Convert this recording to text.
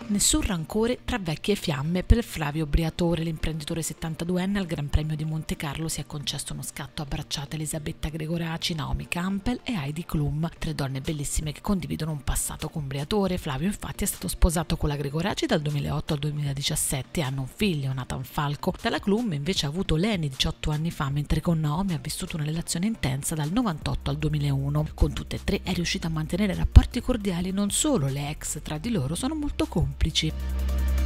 Nessun rancore tra vecchie fiamme per Flavio Briatore. L'imprenditore 72enne al Gran Premio di Monte Carlo si è concesso uno scatto a bracciate. Elisabetta Gregoraci, Naomi Campbell e Heidi Klum, 3 donne bellissime che condividono un passato con Briatore. Flavio infatti è stato sposato con la Gregoraci dal 2008 al 2017 e hanno un figlio, Nathan Falco. Dalla Klum invece ha avuto Leni 18 anni fa, mentre con Naomi ha vissuto una relazione intensa dal 98 al 2001. Con tutte e 3 è riuscita a mantenere rapporti cordiali, non solo le ex tra di loro sono molto complici.